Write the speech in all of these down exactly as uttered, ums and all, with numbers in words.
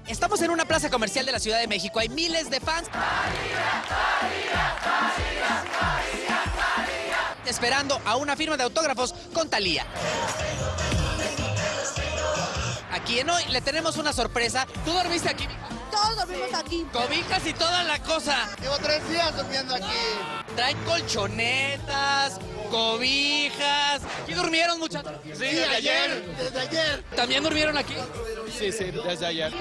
Estamos en una plaza comercial de la Ciudad de México. Hay miles de fans esperando a una firma de autógrafos con Thalía. Aquí en Hoy le tenemos una sorpresa. ¿Tú dormiste aquí, mija? Todos dormimos aquí. Cobijas y toda la cosa. Llevo tres días durmiendo aquí. Traen colchonetas, cobijas. ¿Aquí durmieron, muchachos? Sí, desde ayer, desde ayer. ¿También durmieron aquí? Sí, sí, desde ayer.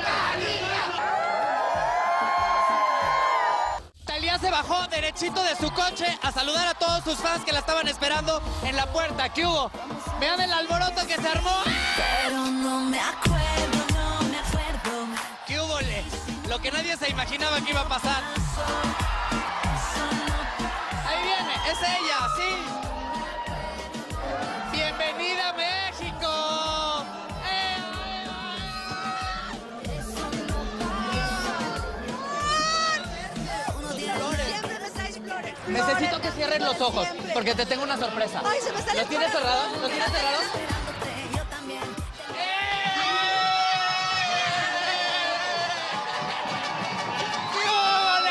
Thalía se bajó derechito de su coche a saludar a todos sus fans que la estaban esperando en la puerta. ¿Qué hubo? Vean el alboroto que se armó. Pero no me acuerdo, no me acuerdo. ¿Qué hubo? Le? Lo que nadie se imaginaba que iba a pasar. Ahí viene, es ella, sí. ¡Bienvenida a México! ¡Eh! Siempre me traes flores. Necesito que cierren los ojos, Siempre. porque te tengo una sorpresa. Ay, se me sale ¿Los el tienes corazón. cerrados? ¿Los tienes cerrados? Esperándote, yo también. ¡Qué óvole!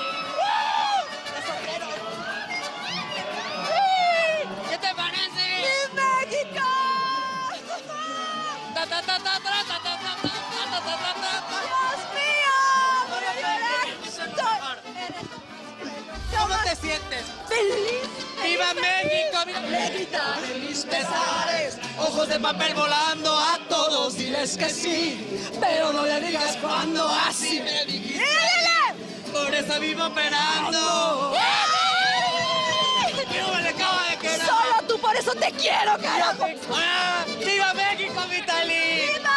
¿Qué te parece? ¡México! Ta, ta, ta, ta, ta, ta, ta, ta, ta, ta, ta, ta, ta. ¡Dios mío! ¡Voy a llorar! Estoy- ¿Cómo te sientes? ¡Feliz! ¡Viva México! ¡Viva Le quitaré mis pesares. Ojos de papel volando a todos, diles que sí, pero no le digas cuando así me dijiste. ¡Dile! Por eso vivo esperando. ¡Qué le acaba de quedar! Solo tú, por eso te quiero, carajo. ¡Ah! ¡Viva México, Vitali! ¡Viva